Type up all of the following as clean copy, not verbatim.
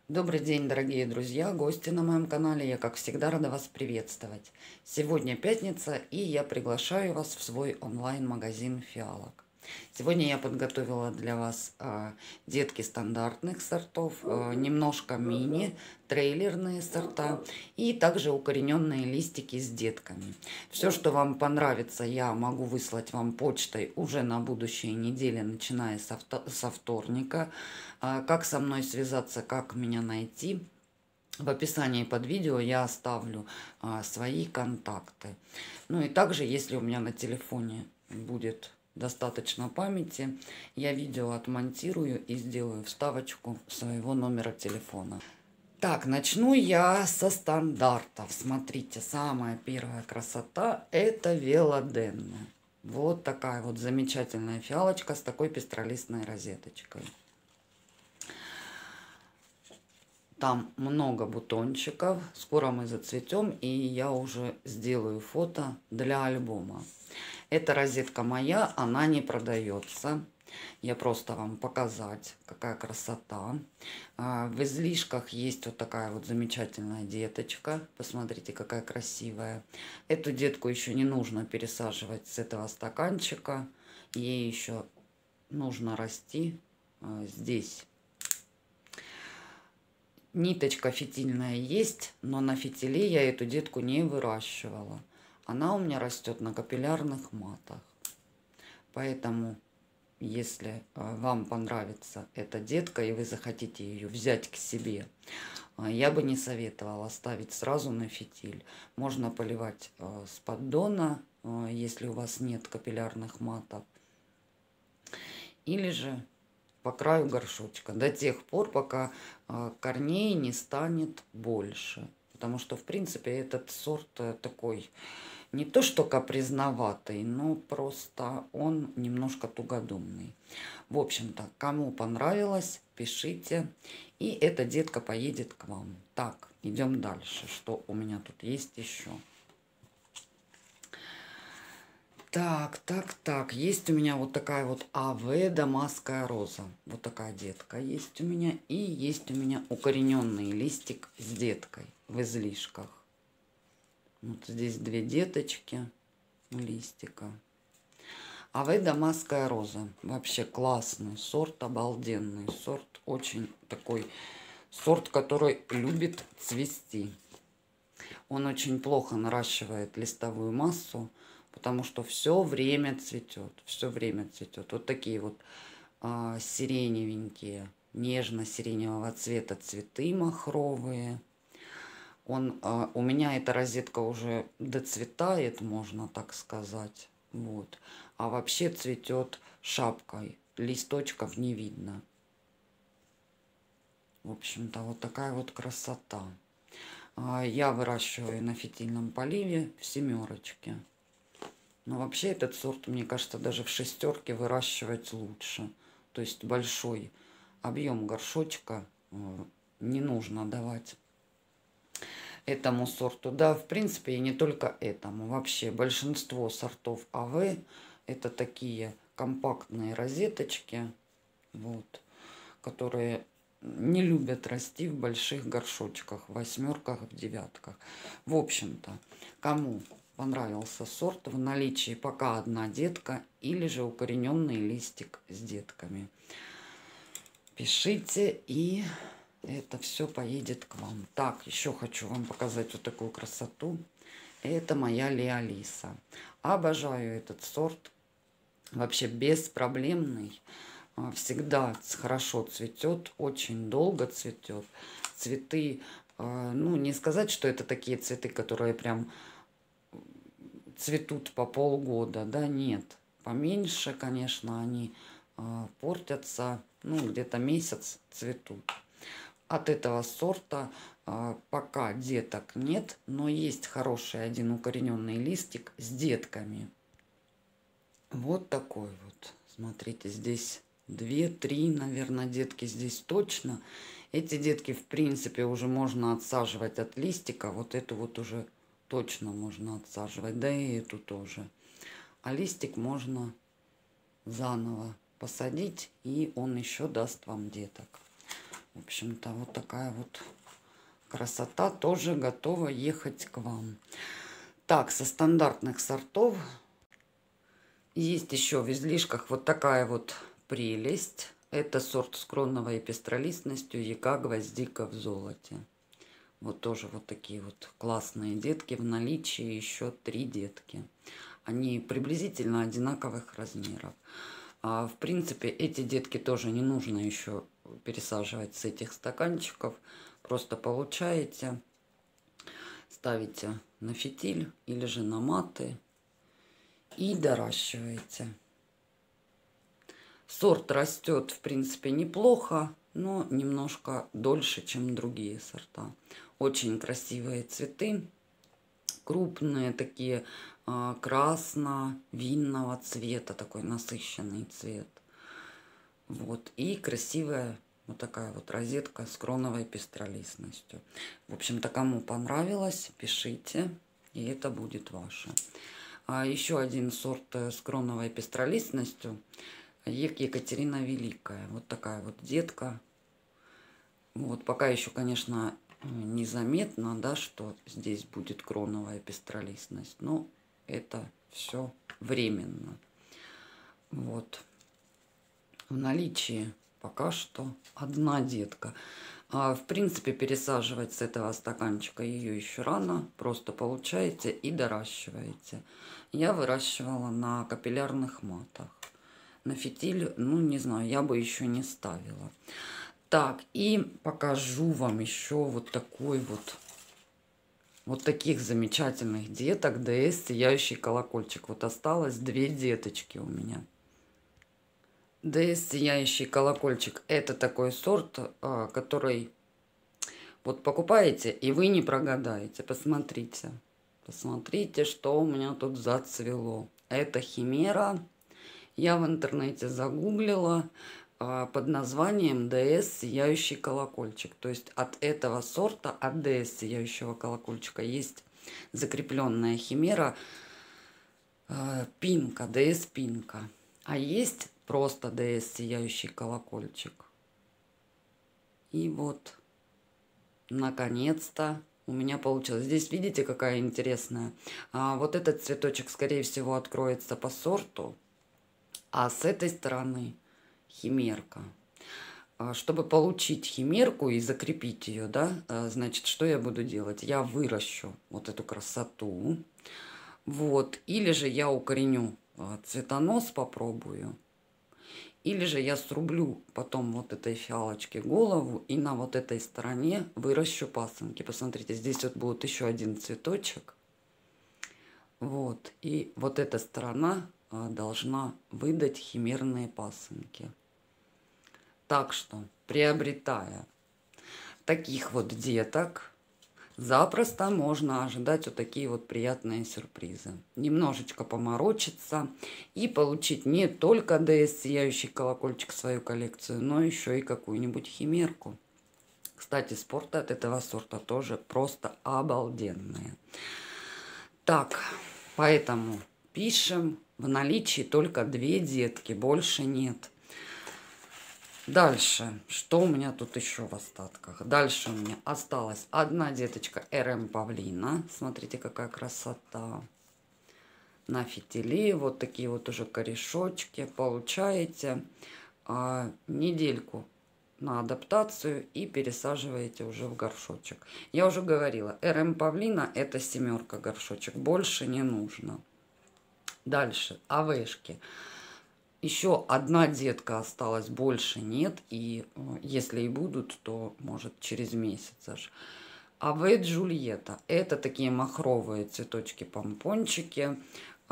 Добрый день, дорогие друзья, гости на моем канале. Я, как всегда, рада вас приветствовать. Сегодня пятница, и я приглашаю вас в свой онлайн-магазин фиалок. Сегодня я подготовила для вас детки стандартных сортов, немножко мини, трейлерные сорта и также укорененные листики с детками. Все, что вам понравится, я могу выслать вам почтой уже на будущей неделе, начиная со вторника. Как со мной связаться, как меня найти? В описании под видео я оставлю свои контакты. Ну и также, если у меня на телефоне будет достаточно памяти, я видео отмонтирую и сделаю вставочку своего номера телефона. Так, начну я со стандартов. Смотрите, самая первая красота – это велоденна. Вот такая вот замечательная фиалочка с такой пестролистной розеточкой. Там много бутончиков. Скоро мы зацветем, и я уже сделаю фото для альбома. Эта розетка моя, она не продается. Я просто вам показать, какая красота. В излишках есть вот такая вот замечательная деточка. Посмотрите, какая красивая. Эту детку еще не нужно пересаживать с этого стаканчика. Ей еще нужно расти здесь. Ниточка фитильная есть, но на фитиле я эту детку не выращивала. Она у меня растет на капиллярных матах. Поэтому, если вам понравится эта детка и вы захотите ее взять к себе, я бы не советовала ставить сразу на фитиль. Можно поливать с поддона, если у вас нет капиллярных матов. Или же по краю горшочка до тех пор, пока корней не станет больше. Потому что, в принципе, этот сорт такой, не то что капризноватый, но просто он немножко тугодумный. В общем-то, кому понравилось, пишите, и эта детка поедет к вам. Так, идем дальше. Что у меня тут есть еще? Так. Есть у меня вот такая вот АВ дамасская роза. Вот такая детка есть у меня. И есть у меня укорененный листик с деткой в излишках. Вот здесь две деточки листика. АВ дамасская роза. Вообще классный сорт, обалденный сорт. Очень такой сорт, который любит цвести. Он очень плохо наращивает листовую массу, потому что все время цветет, все время цветет. Вот такие вот сиреневенькие, нежно-сиреневого цвета цветы махровые. У меня эта розетка уже доцветает, можно так сказать. Вот. А вообще цветет шапкой, листочков не видно. В общем-то, вот такая вот красота. Я выращиваю на фитильном поливе в 7-очке. Но вообще этот сорт, мне кажется, даже в 6-ке выращивать лучше. То есть большой объем горшочка не нужно давать этому сорту. Да, в принципе, и не только этому. Вообще большинство сортов АВ это такие компактные розеточки, вот, которые не любят расти в больших горшочках, в 8-ках, в 9-ках. В общем-то, кому понравился сорт, в наличии пока одна детка или же укорененный листик с детками. Пишите, и это все поедет к вам. Так, еще хочу вам показать вот такую красоту. Это моя Леолиса. Обожаю этот сорт. Вообще беспроблемный. Всегда хорошо цветет, очень долго цветет. Цветы, ну не сказать, что это такие цветы, которые прям цветут по полгода, да, нет. Поменьше, конечно, они портятся, ну где-то месяц цветут. От этого сорта пока деток нет, но есть хороший один укорененный листик с детками. Вот такой вот. Смотрите, здесь 2-3, наверное, детки здесь точно. Эти детки, в принципе, уже можно отсаживать от листика. Вот эту вот уже точно можно отсаживать. Да и эту тоже. А листик можно заново посадить, и он еще даст вам деток. В общем-то, вот такая вот красота тоже готова ехать к вам. Так, со стандартных сортов есть еще в излишках вот такая вот прелесть. Это сорт с кроновой пестролистностью яка гвоздика в золоте. Вот тоже вот такие вот классные детки. В наличии еще 3 детки. Они приблизительно одинаковых размеров. В принципе, эти детки тоже не нужно еще пересаживать с этих стаканчиков. Просто получаете, ставите на фитиль или же на маты и доращиваете. Сорт растет, в принципе, неплохо, но немножко дольше, чем другие сорта. Очень красивые цветы, крупные такие, красно-винного цвета, такой насыщенный цвет. Вот, и красивая вот такая вот розетка с кроновой пестролистностью. В общем-то, кому понравилось, пишите, и это будет ваше. Еще один сорт с кроновой пестролистностью. Екатерина Великая. Вот такая вот детка. Вот пока еще, конечно, незаметно, да, что здесь будет кроновая пестролистность. Но это все временно. Вот. В наличии пока что одна детка. В принципе, пересаживать с этого стаканчика ее еще рано. Просто получаете и доращиваете. Я выращивала на капиллярных матах. На фитиль, ну, не знаю, я бы еще не ставила. Так, и покажу вам еще вот такой вот таких замечательных деток. ДС Сияющий колокольчик. Вот осталось 2 деточки у меня. ДС Сияющий колокольчик. Это такой сорт, который вот покупаете, и вы не прогадаете. Посмотрите. Посмотрите, что у меня тут зацвело. Это химера. Я в интернете загуглила под названием ДС Сияющий колокольчик. То есть от этого сорта, от ДС Сияющего колокольчика, есть закрепленная химера Пинка, ДС Пинка. А есть просто ДС Сияющий колокольчик. И вот, наконец-то, у меня получилось. Здесь видите, какая интересная. Вот этот цветочек, скорее всего, откроется по сорту. А с этой стороны химерка. Чтобы получить химерку и закрепить ее, да, значит, что я буду делать? Я выращу вот эту красоту. Вот. Или же я укореню цветонос, попробую. Или же я срублю потом вот этой фиалочке голову и на вот этой стороне выращу пасынки. Посмотрите, здесь вот будет еще один цветочек. Вот. И вот эта сторона должна выдать химерные пасынки. Так что, приобретая таких вот деток, запросто можно ожидать вот такие вот приятные сюрпризы. Немножечко поморочиться и получить не только ДС Сияющий колокольчик в свою коллекцию, но еще и какую-нибудь химерку. Кстати, спорты от этого сорта тоже просто обалденные. Так, поэтому пишем. В наличии только 2 детки, больше нет. Дальше, что у меня тут еще в остатках? Дальше у меня осталась одна деточка РМ Павлина. Смотрите, какая красота. На фитиле вот такие вот уже корешочки. Получаете недельку на адаптацию и пересаживаете уже в горшочек. Я уже говорила, РМ Павлина это 7 горшочек, больше не нужно. Дальше, АВшки. Еще одна детка осталась, больше нет. И если и будут, то может через месяц аж. АВ Джульетта. Это такие махровые цветочки-помпончики.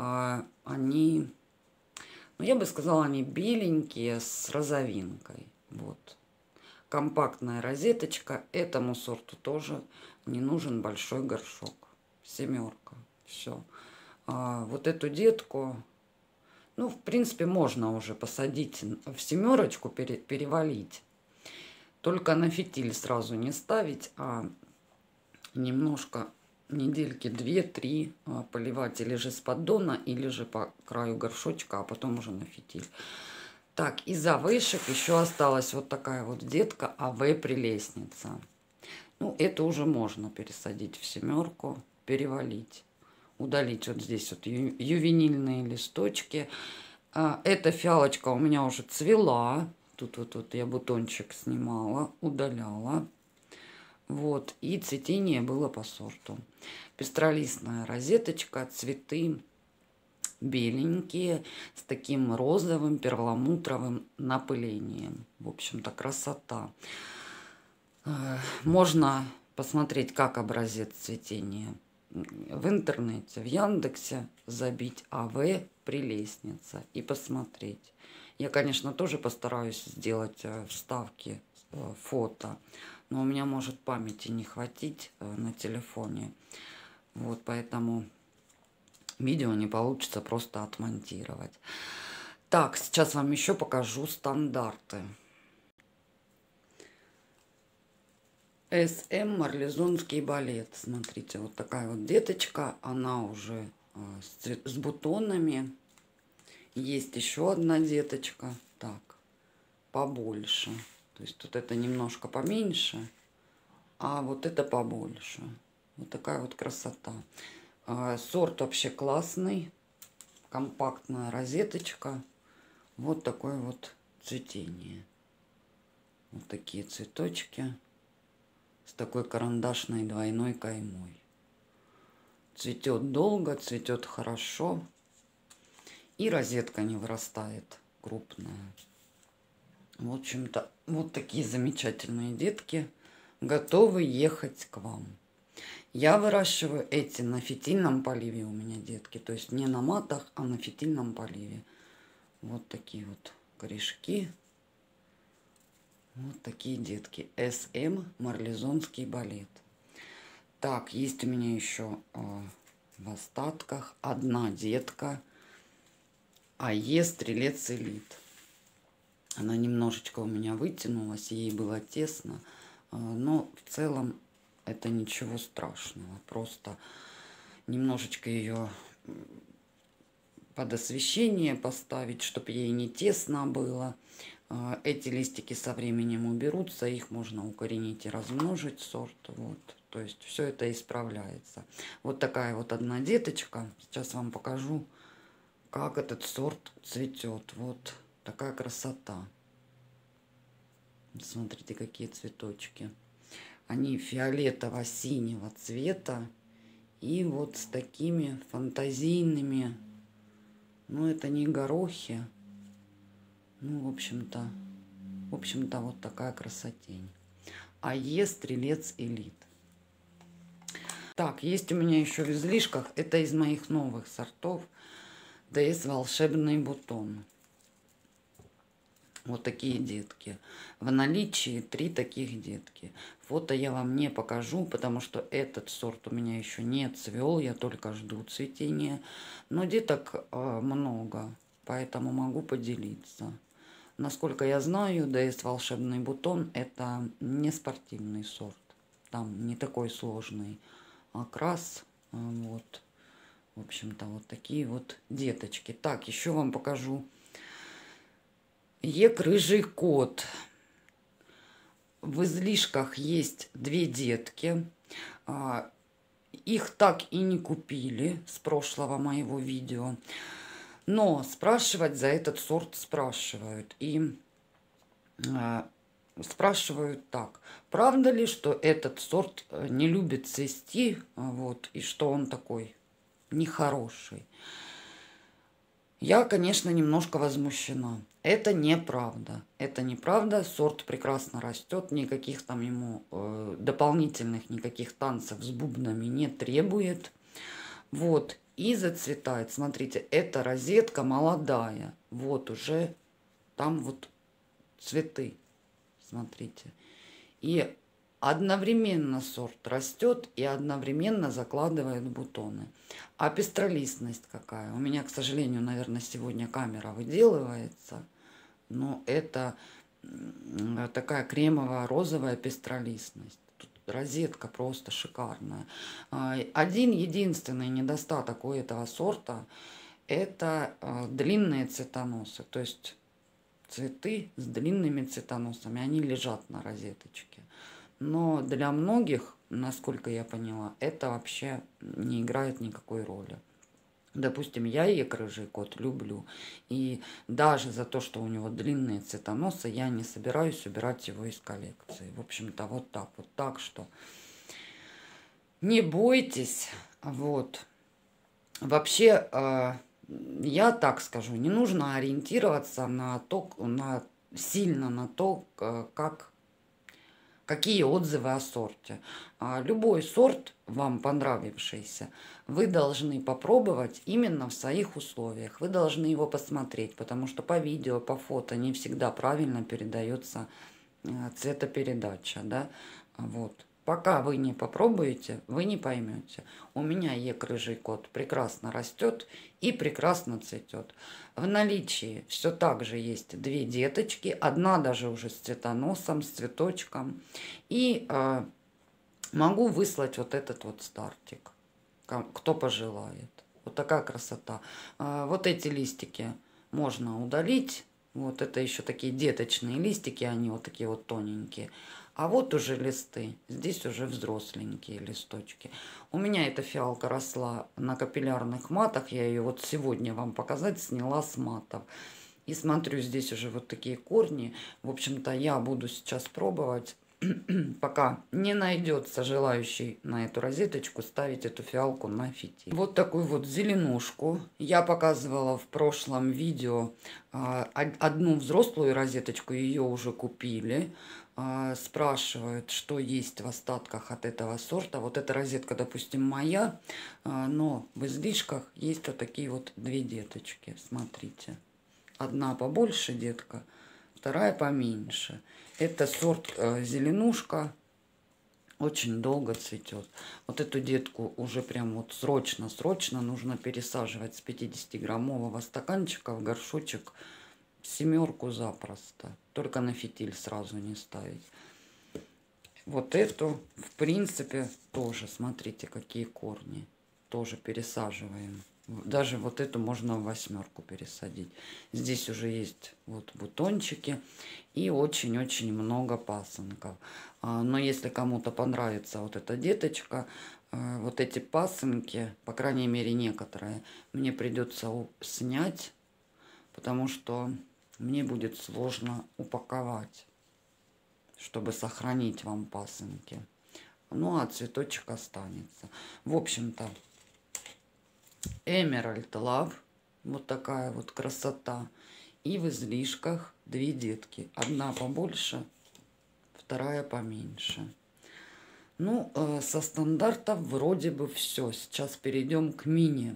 Они, ну, я бы сказала, они беленькие с розовинкой. Вот. Компактная розеточка. Этому сорту тоже не нужен большой горшок. 7. Все. Вот эту детку, ну, в принципе, можно уже посадить в 7, перевалить. Только на фитиль сразу не ставить, а немножко, недельки 2-3 поливать или же с поддона, или же по краю горшочка, а потом уже на фитиль. Так, из вышек еще осталась вот такая вот детка АВ-прелестница. Ну, это уже можно пересадить в семерку, перевалить. Удалить вот здесь вот ювенильные листочки. Эта фиалочка у меня уже цвела. Тут вот я бутончик снимала, удаляла. Вот, и цветение было по сорту. Пестролистная розеточка, цветы беленькие, с таким розовым перламутровым напылением. В общем-то, красота. Можно посмотреть, как образец цветения в интернете, в Яндексе, забить АВ прелестница и посмотреть. Я, конечно, тоже постараюсь сделать вставки фото, но у меня может памяти не хватить на телефоне. Вот, поэтому видео не получится просто отмонтировать. Так, сейчас вам еще покажу стандарты. СМ Марлезонский балет. Смотрите, вот такая вот деточка. Она уже с бутонами. Есть еще одна деточка. Так, побольше. То есть вот это немножко поменьше, а вот это побольше. Вот такая вот красота. Сорт вообще классный. Компактная розеточка. Вот такое вот цветение. Вот такие цветочки. С такой карандашной двойной каймой. Цветет долго, цветет хорошо. И розетка не вырастает крупная. В общем-то, вот такие замечательные детки готовы ехать к вам. Я выращиваю эти на фитильном поливе у меня детки. То есть не на матах, а на фитильном поливе. Вот такие вот корешки. Вот такие детки. СМ Марлезонский балет. Так, есть у меня еще в остатках одна детка. АЕ Стрелец Элит. Она немножечко у меня вытянулась, ей было тесно. Но в целом это ничего страшного. Просто немножечко ее под освещение поставить, чтобы ей не тесно было. Эти листики со временем уберутся, их можно укоренить и размножить сорт. Вот. То есть все это исправляется. Вот такая вот одна деточка. Сейчас вам покажу, как этот сорт цветет. Вот такая красота. Смотрите, какие цветочки. Они фиолетово-синего цвета. И вот с такими фантазийными, ну это не горохи. Ну, в общем-то, вот такая красотень. АЕ Стрелец Элит. Так, есть у меня еще в излишках. Это из моих новых сортов. ДС Волшебный бутон. Вот такие детки. В наличии 3 таких детки. Фото я вам не покажу, потому что этот сорт у меня еще не цвел. Я только жду цветения. Но деток много, поэтому могу поделиться. Насколько я знаю, ДС Волшебный бутон это не спортивный сорт. Там не такой сложный окрас. Вот. В общем-то, вот такие вот деточки. Так, еще вам покажу. Ек Рыжий Кот. В излишках есть 2 детки. Их так и не купили с прошлого моего видео. Но спрашивать за этот сорт спрашивают. И спрашивают так. Правда ли, что этот сорт не любит цвести, вот, и что он такой нехороший? Я, конечно, немножко возмущена. Это неправда. Это неправда. Сорт прекрасно растет. Никаких там ему дополнительных никаких танцев с бубнами не требует. Вот. И зацветает. Смотрите, эта розетка молодая. Вот уже там вот цветы. Смотрите. И одновременно сорт растет и одновременно закладывает бутоны. А пестролистность какая? У меня, к сожалению, наверное, сегодня камера выделывается. Но это такая кремово-розовая пестролистность. Тут розетка просто шикарная. Один единственный недостаток у этого сорта – это длинные цветоносы. То есть цветы с длинными цветоносами, они лежат на розеточке. Но для многих, насколько я поняла, это вообще не играет никакой роли. Допустим, я рыжий кот люблю. И даже за то, что у него длинные цветоносы, я не собираюсь убирать его из коллекции. В общем-то, вот так вот. Так что не бойтесь. Вот. Вообще, я так скажу, не нужно ориентироваться на то, сильно на то, какие отзывы о сорте. Любой сорт, вам понравившийся, вы должны попробовать именно в своих условиях. Вы должны его посмотреть, потому что по видео, по фото не всегда правильно передается цветопередача. Да? Вот. Пока вы не попробуете, вы не поймете. У меня рыжий кот прекрасно растет и прекрасно цветет. В наличии все так же есть две деточки, одна даже уже с цветоносом, с цветочком. И могу выслать вот этот вот стартик, кто пожелает. Вот такая красота. Вот эти листики можно удалить. Вот это еще такие деточные листики, они вот такие вот тоненькие. А вот уже листы, здесь уже взросленькие листочки. У меня эта фиалка росла на капиллярных матах, я ее вот сегодня вам показать сняла с матов. И смотрю, здесь уже вот такие корни. В общем-то, я буду сейчас пробовать, пока не найдется желающий на эту розеточку, ставить эту фиалку на фитиль. Вот такую вот зеленушку я показывала в прошлом видео. Одну взрослую розеточку, ее уже купили. Спрашивают, что есть в остатках от этого сорта. Вот эта розетка, допустим, моя, но в излишках есть вот такие вот две деточки. Смотрите. Одна побольше детка, вторая поменьше. Это сорт зеленушка, очень долго цветет. Вот эту детку уже прям вот срочно нужно пересаживать с 50-граммового стаканчика в горшочек. 7 запросто. Только на фитиль сразу не ставить. Вот эту, в принципе, тоже, смотрите, какие корни. Тоже пересаживаем. Даже вот эту можно в 8 пересадить. Здесь уже есть вот бутончики и очень-очень много пасынков. Но если кому-то понравится вот эта деточка, вот эти пасынки, по крайней мере некоторые, мне придется снять, потому что мне будет сложно упаковать, чтобы сохранить вам пасынки. Ну, а цветочек останется. В общем-то, Emerald Love. Вот такая вот красота. И в излишках две детки. Одна побольше, вторая поменьше. Ну, со стандартов вроде бы все. Сейчас перейдем к мини.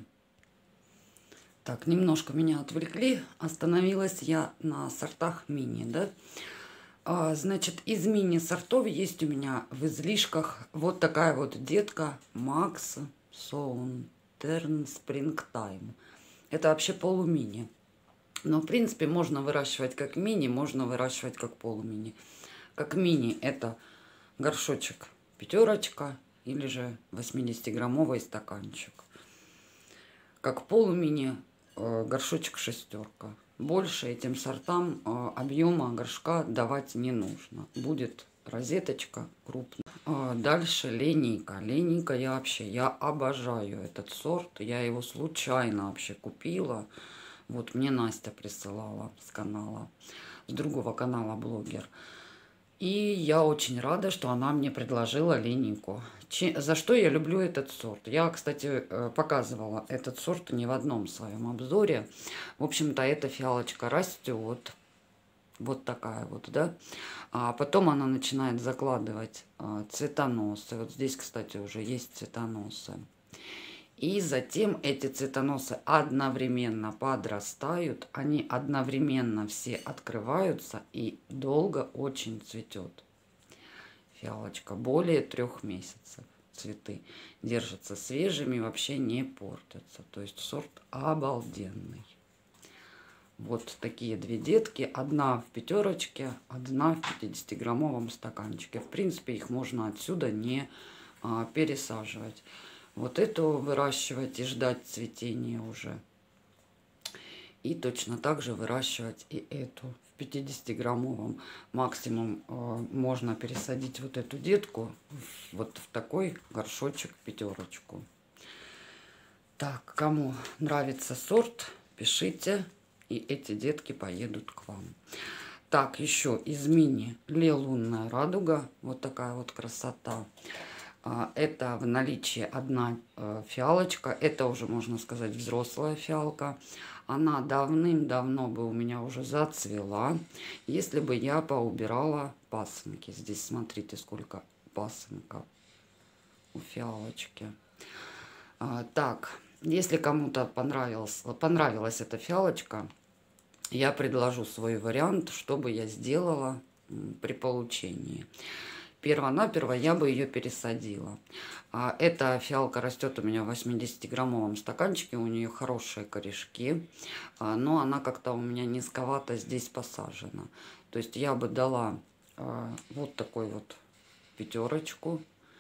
Так, немножко меня отвлекли. Остановилась я на сортах мини, да? Значит, из мини-сортов есть у меня в излишках вот такая вот детка Max Southern Springtime. Это вообще полумини. Но, в принципе, можно выращивать как мини, можно выращивать как полумини. Как мини это горшочек 5 или же 80-граммовый стаканчик. Как полумини горшочек 6. Больше этим сортам объема горшка давать не нужно. Будет розеточка крупная. Дальше линейка. Линейка я обожаю этот сорт. Я его случайно вообще купила. Вот мне Настя присылала с канала, с другого канала блогер. И я очень рада, что она мне предложила линейку. За что я люблю этот сорт? Я, кстати, показывала этот сорт не в одном своем обзоре. В общем-то, эта фиалочка растет. Вот такая вот, да. А потом она начинает закладывать цветоносы. Вот здесь, кстати, уже есть цветоносы. И затем эти цветоносы одновременно подрастают, они одновременно все открываются и долго очень цветет. Фиалочка более 3 месяцев. Цветы держатся свежими, вообще не портятся. То есть сорт обалденный. Вот такие две детки. Одна в 5, одна в 50-граммовом стаканчике. В принципе, их можно отсюда не пересаживать. Вот эту выращивать и ждать цветения уже. И точно так же выращивать и эту в 50-граммовом максимум можно пересадить вот эту детку вот в такой горшочек пятерочку. Так, кому нравится сорт, пишите, и эти детки поедут к вам. Так, еще из мини лунная радуга. Вот такая вот красота. Это в наличии одна фиалочка. Это уже, можно сказать, взрослая фиалка. Она давным-давно бы у меня уже зацвела, если бы я поубирала пасынки. Здесь смотрите, сколько пасынков у фиалочки. Так, если кому-то понравилась эта фиалочка, я предложу свой вариант, что бы я сделала при получении. Перво-наперво я бы ее пересадила. Эта фиалка растет у меня в 80-граммовом стаканчике, у нее хорошие корешки, но она как-то у меня низковато здесь посажена. То есть я бы дала вот такой вот пятерочку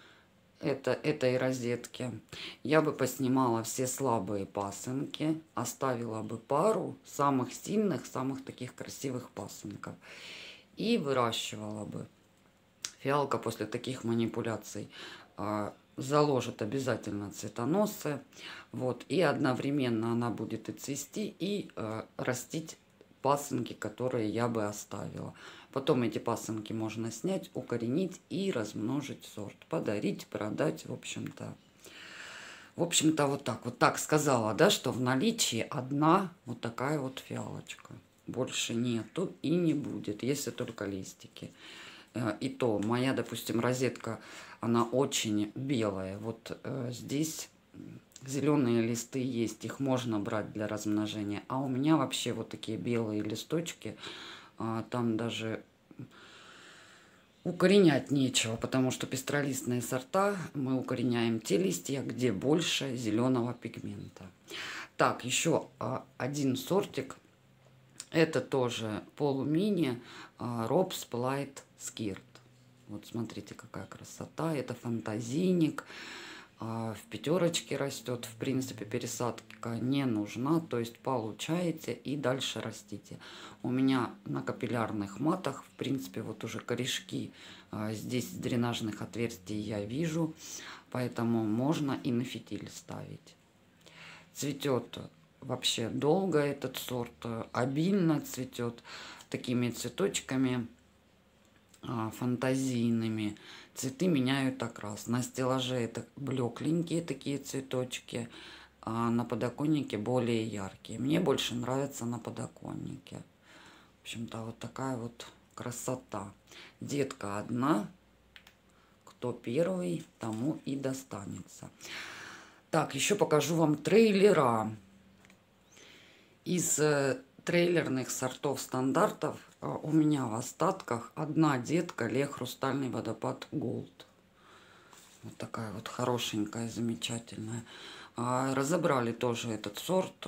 этой розетки. Я бы поснимала все слабые пасынки, оставила бы пару самых сильных, самых таких красивых пасынков и выращивала бы. Фиалка после таких манипуляций заложит обязательно цветоносы. Вот, и одновременно она будет и цвести, и растить пасынки, которые я бы оставила. Потом эти пасынки можно снять, укоренить и размножить сорт. Подарить, продать, в общем-то. Вот так. Вот так сказала, да, что в наличии одна вот такая вот фиалочка. Больше нету и не будет, если только листики. И то моя, допустим, розетка, она очень белая. Вот здесь зеленые листы есть, их можно брать для размножения. А у меня вообще вот такие белые листочки, там даже укоренять нечего, потому что пестролистные сорта мы укореняем те листья, где больше зеленого пигмента. Так, еще один сортик. Это тоже полумини Ropes Polite Skirt. Вот смотрите, какая красота. Это фантазийник. В пятерочке растет. В принципе, пересадка не нужна. То есть получаете и дальше растите. У меня на капиллярных матах, в принципе, вот уже корешки здесь с дренажных отверстий я вижу. Поэтому можно и на фитиль ставить. Цветет вообще долго этот сорт, обильно цветет такими цветочками фантазийными. Цветы меняют окрас. На стеллаже это блекленькие такие цветочки, а на подоконнике более яркие. Мне больше нравится на подоконнике. В общем-то, вот такая вот красота. Детка одна, кто первый, тому и достанется. Так, еще покажу вам трейлера. Из трейлерных сортов стандартов у меня в остатках одна детка Ле Хрустальный водопад Голд. Вот такая вот хорошенькая, замечательная. Разобрали тоже этот сорт.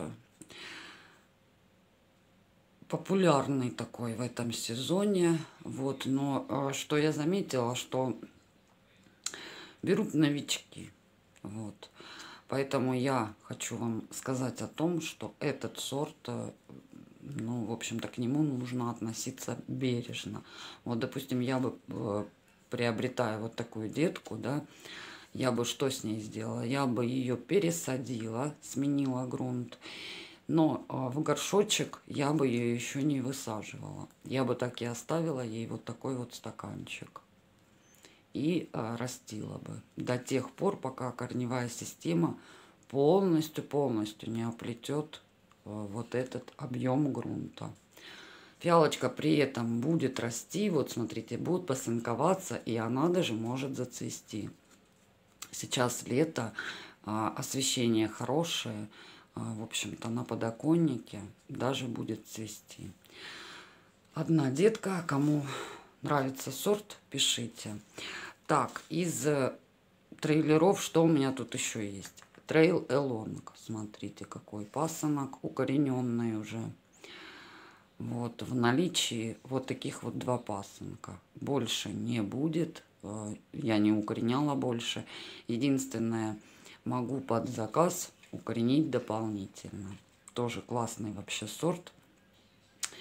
Популярный такой в этом сезоне. Вот, но что я заметила, что берут новички. Вот. Поэтому я хочу вам сказать о том, что этот сорт, ну, в общем-то, к нему нужно относиться бережно. Вот, допустим, я бы, приобретая вот такую детку, да, я бы что с ней сделала? Я бы ее пересадила, сменила грунт, но в горшочек я бы ее еще не высаживала. Я бы так и оставила ей вот такой вот стаканчик. И растила бы до тех пор, пока корневая система полностью не оплетет вот этот объем грунта. Фиалочка при этом будет расти, вот смотрите, будет посынковаться, и она даже может зацвести. Сейчас лето, освещение хорошее, в общем-то на подоконнике даже будет цвести. Одна детка, кому нравится сорт, пишите. Так, из трейлеров, что у меня тут еще есть? Трейл Элонг. Смотрите, какой пасынок, укорененный уже. Вот, в наличии вот таких вот два пасынка. Больше не будет. Я не укореняла больше. Единственное, могу под заказ укоренить дополнительно. Тоже классный вообще сорт.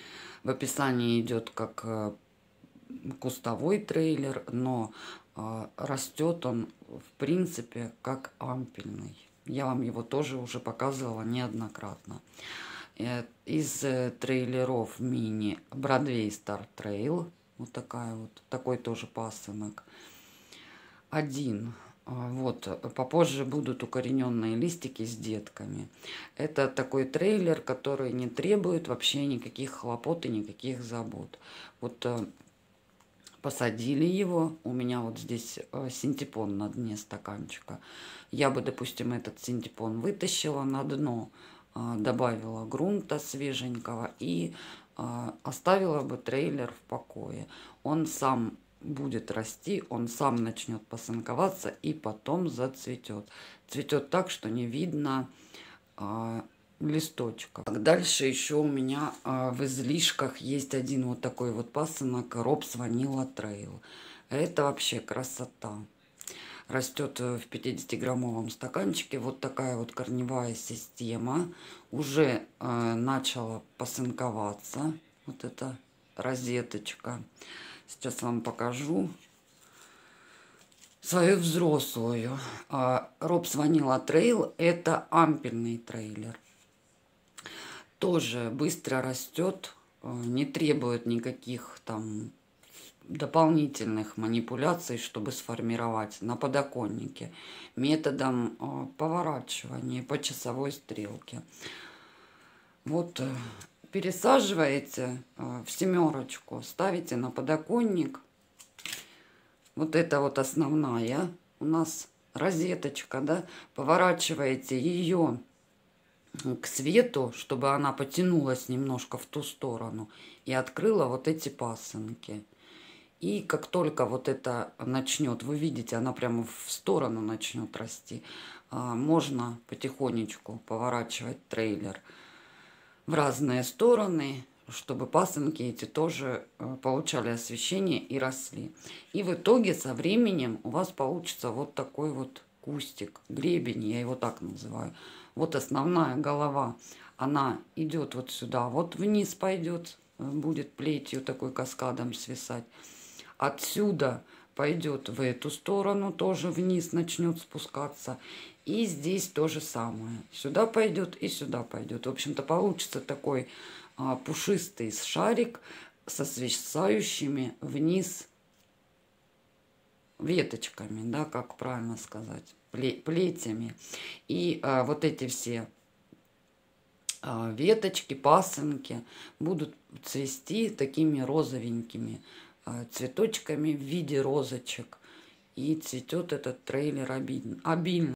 В описании идет как кустовой трейлер, но растет он в принципе как ампельный. Я вам его тоже уже показывала неоднократно. Из трейлеров мини Бродвей Star Trail. Вот такой тоже пасынок. Один. Вот, попозже будут укорененные листики с детками. Это такой трейлер, который не требует вообще никаких хлопот и никаких забот. Вот посадили его. У меня вот здесь синтепон на дне стаканчика. Я бы, допустим, этот синтепон вытащила на дно, добавила грунта свеженького и оставила бы трейлер в покое. Он сам будет расти, он сам начнет посынковаться и потом зацветет. Цветет так, что не видно листочка. Дальше еще у меня в излишках есть один вот такой вот пасынок Робс Ванила Трейл. Это вообще красота. Растет в 50-граммовом стаканчике. Вот такая вот корневая система. Уже начала посынковаться. Вот эта розеточка. Сейчас вам покажу свою взрослую. Робс Ванила Трейл — это ампельный трейлер. Тоже быстро растет, не требует никаких там дополнительных манипуляций, чтобы сформировать на подоконнике методом поворачивания по часовой стрелке. Вот пересаживаете в семерочку, ставите на подоконник. Вот это вот основная у нас розеточка, да, поворачиваете ее к свету, чтобы она потянулась немножко в ту сторону и открыла вот эти пасынки. И как только вот это начнет, вы видите, она прямо в сторону начнет расти, можно потихонечку поворачивать трейлер в разные стороны, чтобы пасынки эти тоже получали освещение и росли. И в итоге со временем у вас получится вот такой вот кустик, гребень, я его так называю. Вот основная голова, она идет вот сюда, вот вниз пойдет, будет плетью такой каскадом свисать. Отсюда пойдет в эту сторону, тоже вниз начнет спускаться. И здесь то же самое. Сюда пойдет и сюда пойдет. В общем-то, получится такой пушистый шарик со свисающими вниз веточками, да, как правильно сказать, плетями. И вот эти все веточки, пасынки будут цвести такими розовенькими цветочками в виде розочек. И цветет этот трейлер обильно.